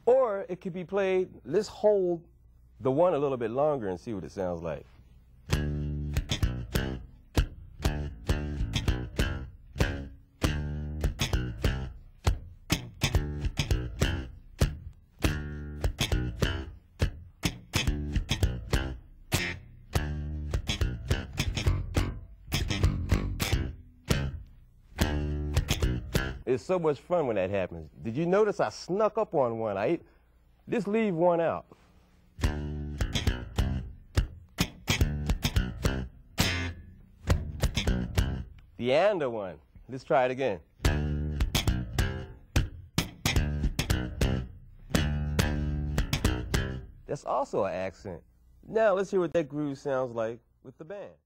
Or it could be played, let's hold the one a little bit longer and see what it sounds like. It's so much fun when that happens. Did you notice I snuck up on one? Just leave one out. The and one. Let's try it again. That's also an accent. Now let's hear what that groove sounds like with the band.